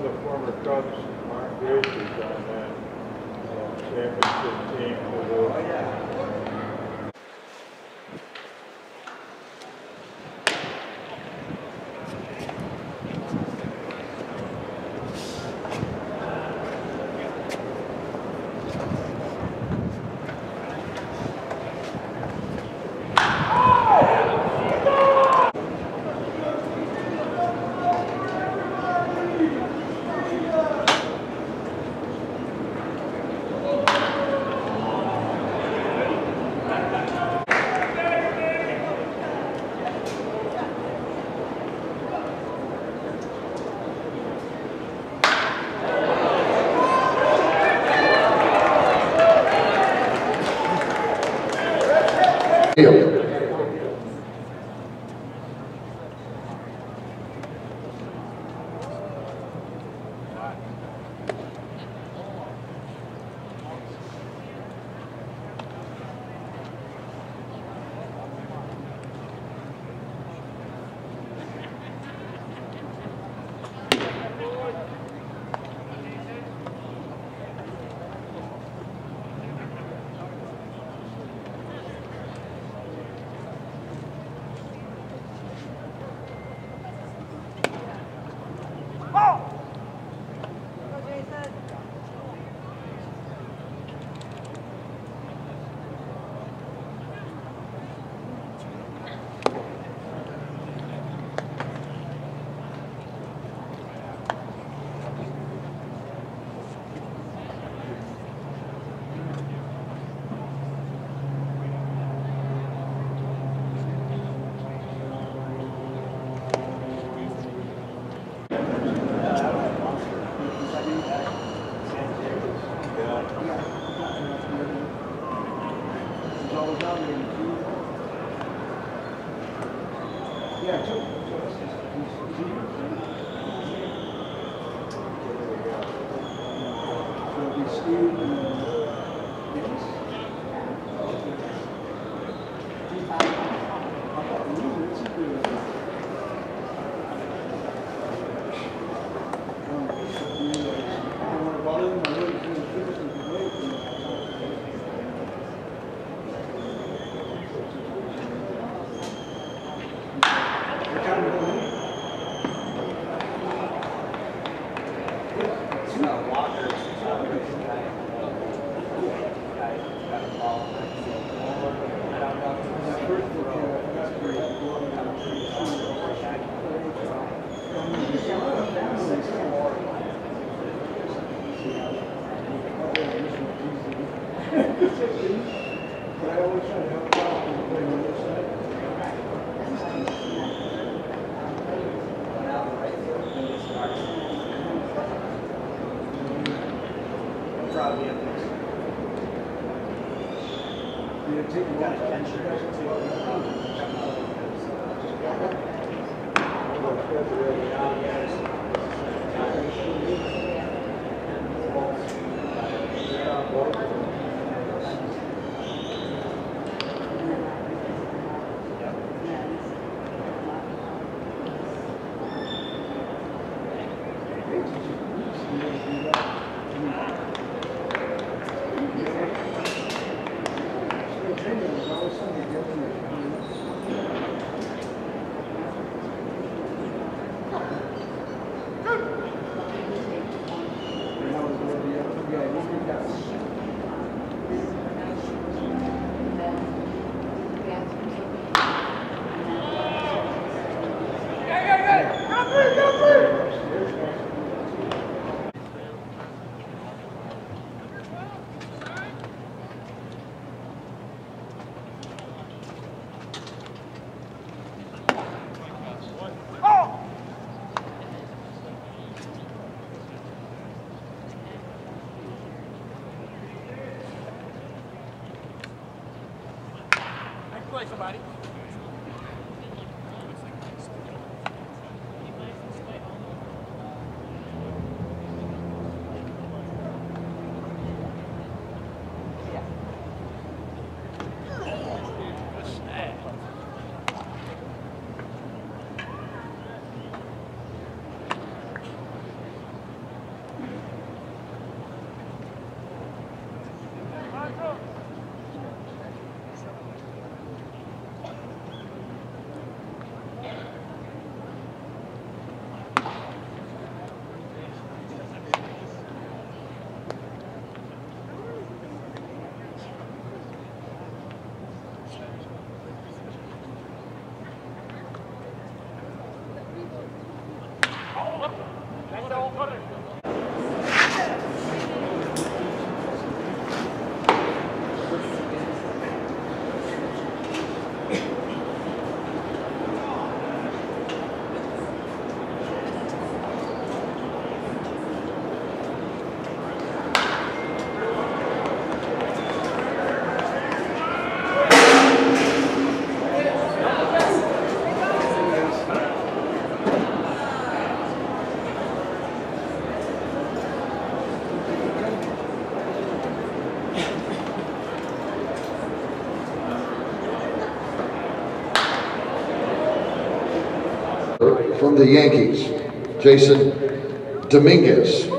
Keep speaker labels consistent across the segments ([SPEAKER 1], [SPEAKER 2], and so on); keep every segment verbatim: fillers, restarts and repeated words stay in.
[SPEAKER 1] the former Cubs, Mark Grace, is on that uh, championship team. Oh, yeah.
[SPEAKER 2] Field.
[SPEAKER 3] Somebody.
[SPEAKER 2] from the Yankees, Jason Dominguez.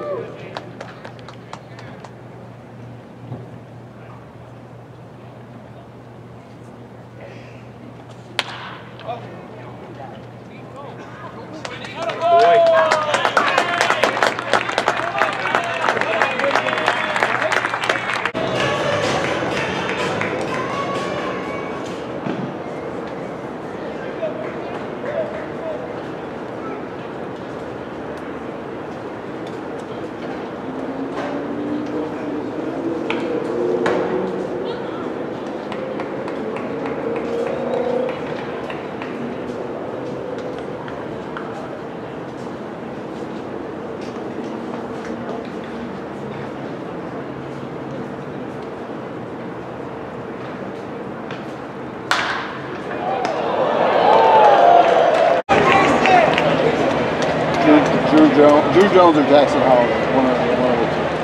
[SPEAKER 3] Drew Jones, Drew Jones or Jackson Holiday, one of the, one of the two.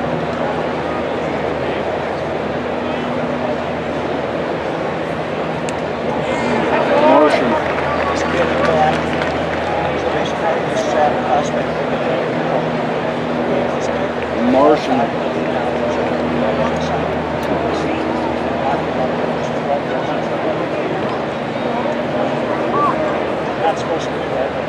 [SPEAKER 3] Martian. Martian.
[SPEAKER 4] Not supposed to be that.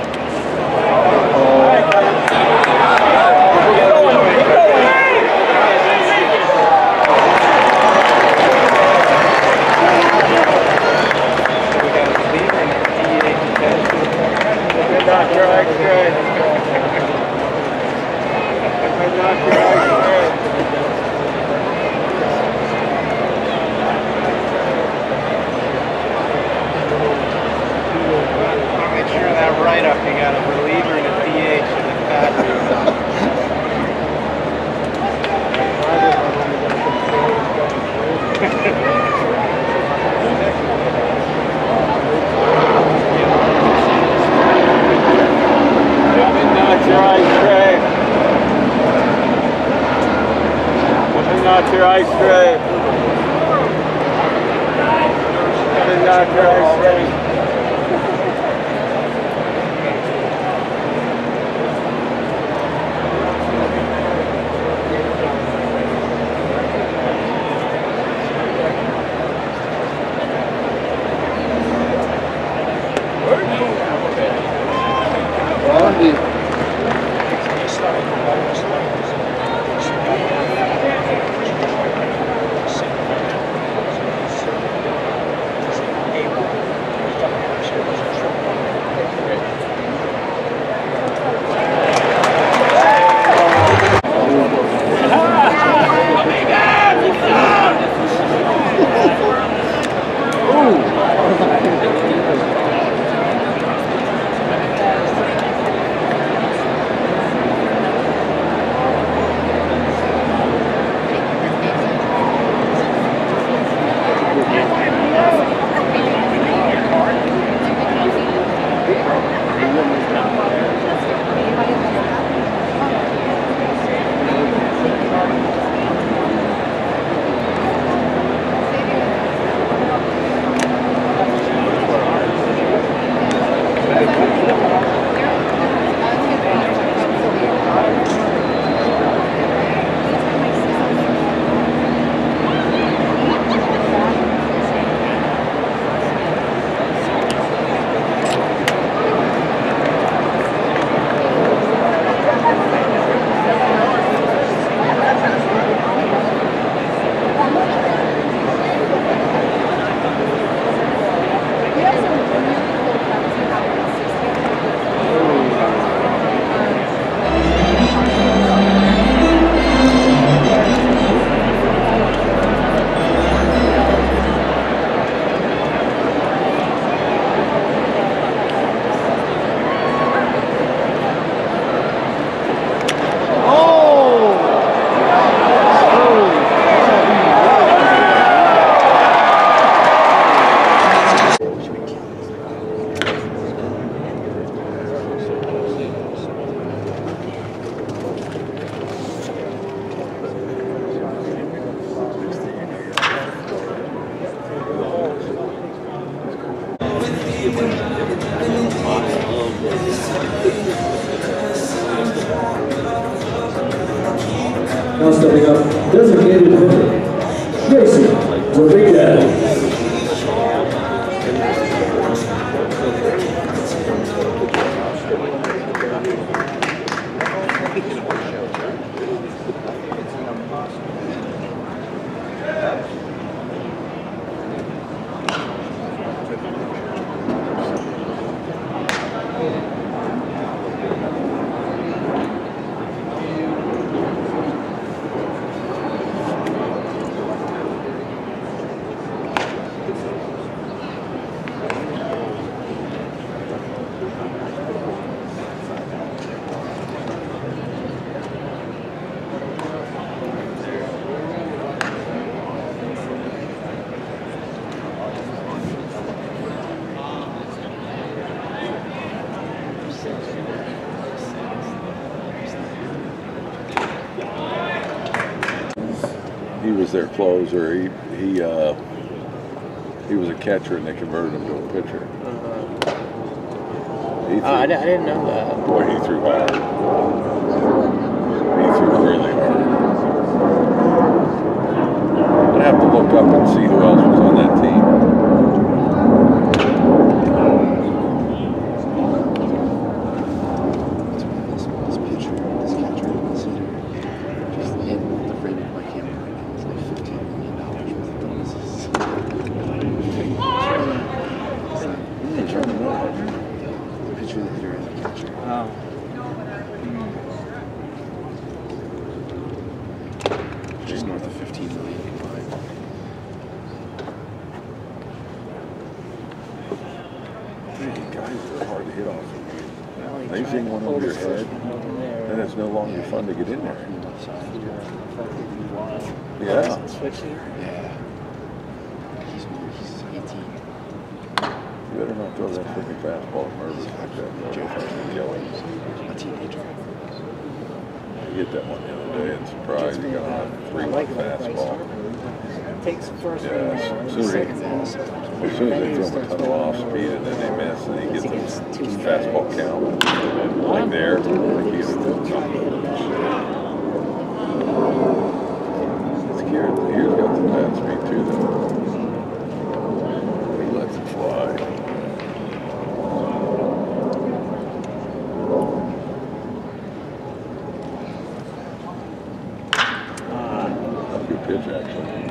[SPEAKER 4] Up, you got a reliever and a D H and a battery. Not your ice tray. Not your ice tray. Not your ice tray.
[SPEAKER 5] Now stepping up, designated hitter, Jason Dominguez.
[SPEAKER 6] He was their closer. He he uh, he was a catcher, and they converted him to a pitcher.
[SPEAKER 4] Uh-huh.
[SPEAKER 6] He
[SPEAKER 4] Oh, I, di- I didn't know that.
[SPEAKER 6] Boy, he threw hard. He threw really hard. I'd have to look up and see who else was on that team.
[SPEAKER 4] Oh.
[SPEAKER 7] Just north of fifteen million combined.
[SPEAKER 6] Man, guys are hard to hit off.
[SPEAKER 4] Well, he
[SPEAKER 6] They
[SPEAKER 4] tried
[SPEAKER 6] zing
[SPEAKER 4] to
[SPEAKER 6] one
[SPEAKER 4] hold
[SPEAKER 6] over your
[SPEAKER 4] his first
[SPEAKER 6] head,
[SPEAKER 4] one over there.
[SPEAKER 6] then it's no longer fun to get in there.
[SPEAKER 4] Is
[SPEAKER 6] Yeah.
[SPEAKER 4] it switching?
[SPEAKER 7] Yeah. He's, he's eighteen.
[SPEAKER 6] You better not throw that freaking fastball at Mervis like that.
[SPEAKER 7] Jeff,
[SPEAKER 6] Jeff, kill him.
[SPEAKER 7] a teenager.
[SPEAKER 6] I hit that one the other day and surprised he got on a three
[SPEAKER 4] I
[SPEAKER 6] one
[SPEAKER 4] like it when Bryce
[SPEAKER 6] fastball.
[SPEAKER 4] Harper takes the first
[SPEAKER 6] Yeah,
[SPEAKER 4] one,
[SPEAKER 6] as
[SPEAKER 4] the
[SPEAKER 6] soon as
[SPEAKER 4] second
[SPEAKER 6] he-
[SPEAKER 4] ball.
[SPEAKER 6] As soon as they throw him a ton of off speed and then they miss and he gets
[SPEAKER 4] Against
[SPEAKER 6] a
[SPEAKER 4] two
[SPEAKER 6] fastball count, like there, like he's
[SPEAKER 4] Still trying to hit it back.
[SPEAKER 6] scared. He's got the bat speed too, though. He lets it fly. Good pitch, actually.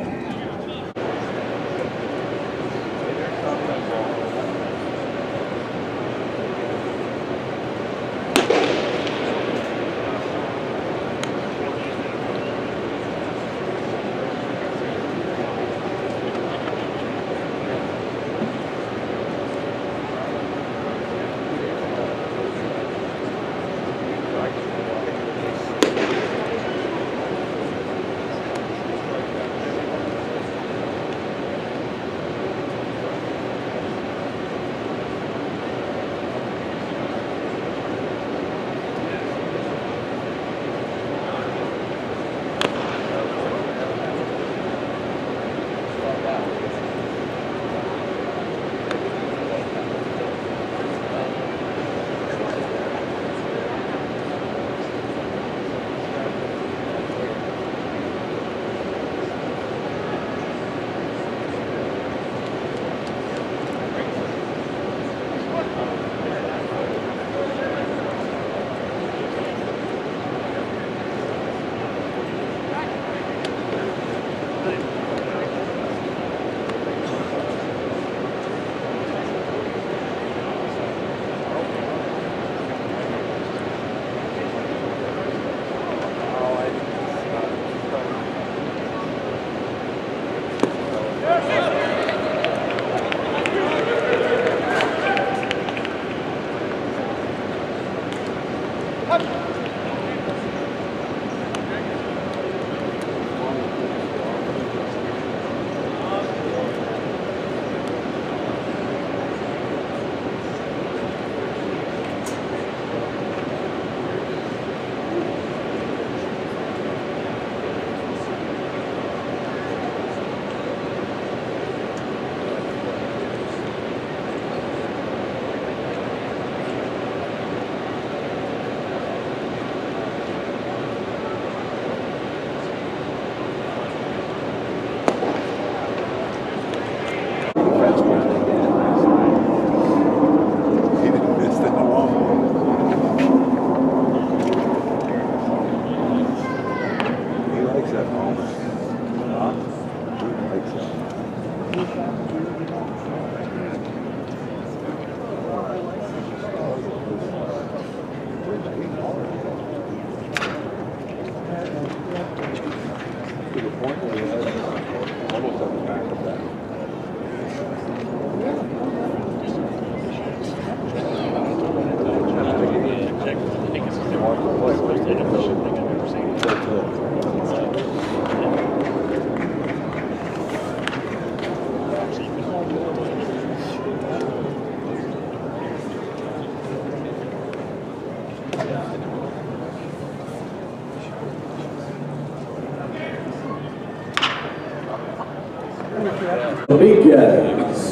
[SPEAKER 5] Dominguez.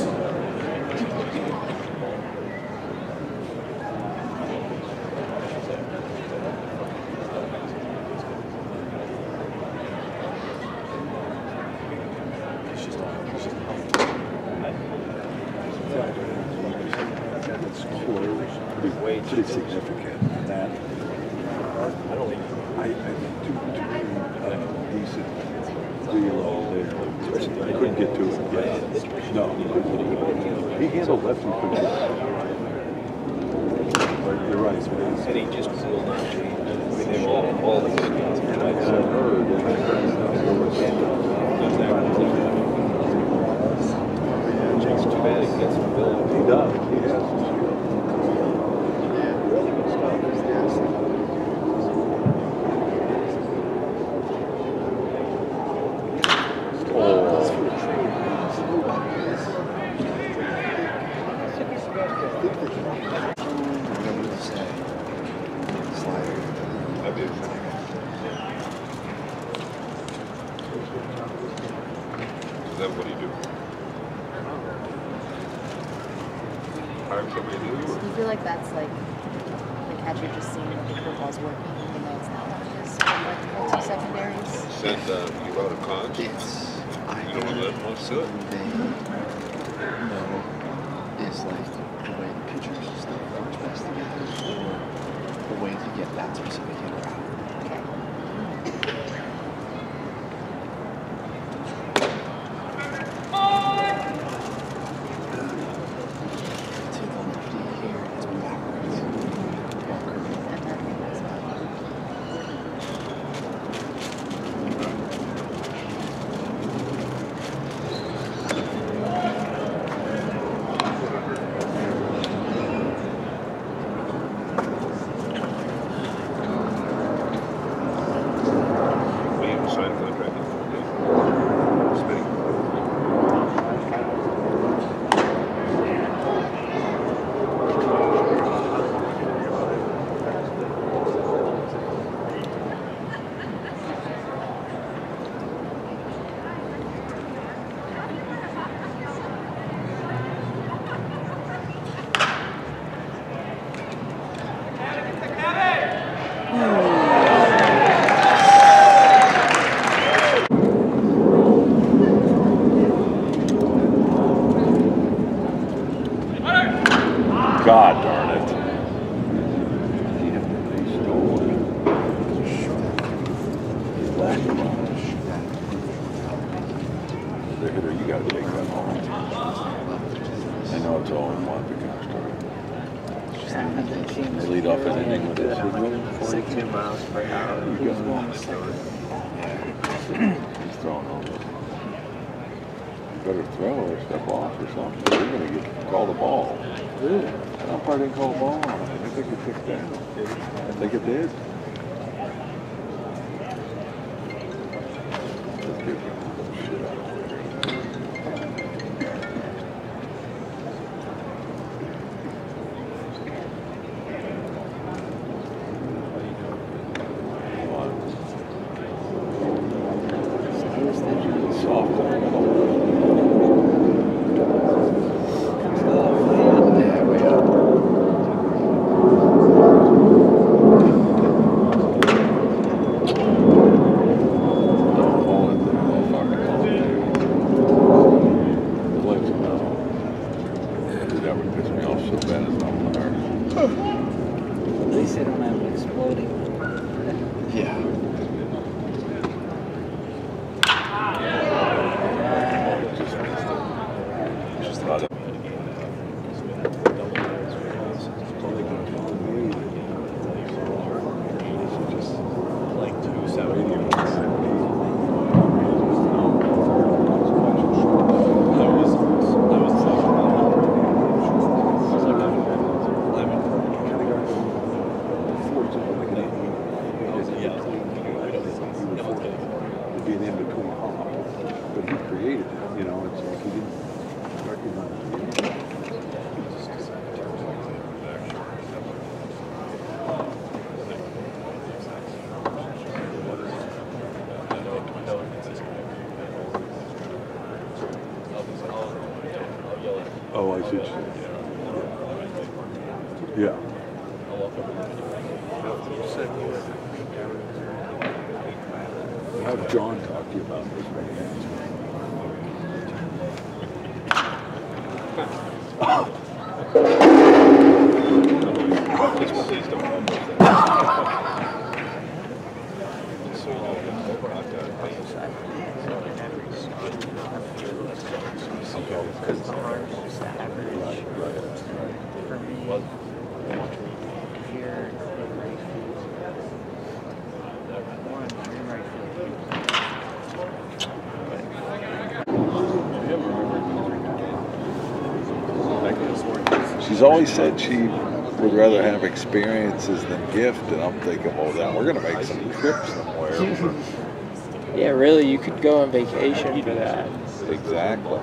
[SPEAKER 6] Pretty, pretty significant. That I don't think I, I think two, two uh, decent deal there. I couldn't get to it yet. No, he handled lefty pretty good. You're right.
[SPEAKER 4] And he just will not change. I mean, they've all, all the good ones.
[SPEAKER 6] And I heard, and I heard
[SPEAKER 4] Jake's too bad he gets some ability.
[SPEAKER 6] he does. He has.
[SPEAKER 8] Then what do you do? Hire somebody to do it?
[SPEAKER 9] Do you feel like that's like the catcher just seeing if the curveball's working, even though it's not one of his like two secondaries?
[SPEAKER 8] Send uh, you out of cons?
[SPEAKER 7] It's, I
[SPEAKER 8] You don't want to let them do it?
[SPEAKER 7] they know is like the way the pitchers and stuff works best together, or the way to get that specific hitter out. Take the lefty here, it's backwards. Walker.
[SPEAKER 9] And then as well.
[SPEAKER 8] We have to sign a contract. Spinning.
[SPEAKER 6] God darn it. The hitter, you got to take that home. I know it's all in one because they lead off an inning with this.
[SPEAKER 4] forty-two miles per hour.
[SPEAKER 6] You got He's throwing all this. Better throw or step off or something. You're going to get called a ball. Really? That umpire didn't call a ball on it. I think it kicked down. I think it did. Let's get shit out of there. Soft in the middle.
[SPEAKER 7] Yeah, way up.
[SPEAKER 6] Don't hold it there, motherfucker. Clicks him out. Dude, that would piss me off so bad as an umpire.
[SPEAKER 4] At least they don't have it exploding.
[SPEAKER 7] Yeah.
[SPEAKER 6] an in-between hop, but he created it, you know, it's like he didn't recognize it. Oh, I see what you're saying. Yeah. Have John talk to you about this right She's always said she would rather have experiences than gift, and I'm thinking, well, then we're going to make some trips somewhere.
[SPEAKER 10] Yeah, really, you could go on vacation for that.
[SPEAKER 6] Exactly.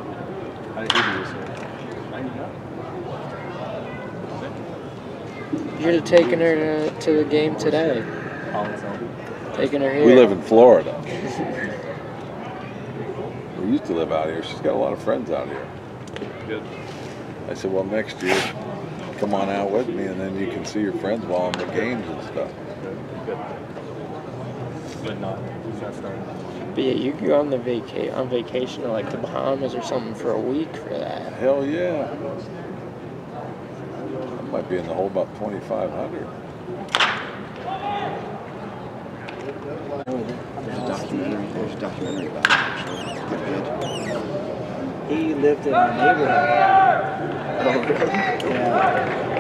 [SPEAKER 10] You should have taken her to, to the game today. Taking her here.
[SPEAKER 6] We live in Florida. We used to live out here. She's got a lot of friends out here.
[SPEAKER 8] Good.
[SPEAKER 6] I said, well, next year, come on out with me, and then you can see your friends while I'm at games and stuff.
[SPEAKER 4] But not, he's not starting.
[SPEAKER 10] But yeah, you could go on the vaca on vacation to like the Bahamas or something for a week for that.
[SPEAKER 6] Hell yeah. I might be in the hole about twenty-five hundred.
[SPEAKER 7] There's a documentary, there's a documentary about it, actually. It's pretty good.
[SPEAKER 4] He lived in our neighborhood.
[SPEAKER 7] Oh, really?
[SPEAKER 4] Yeah.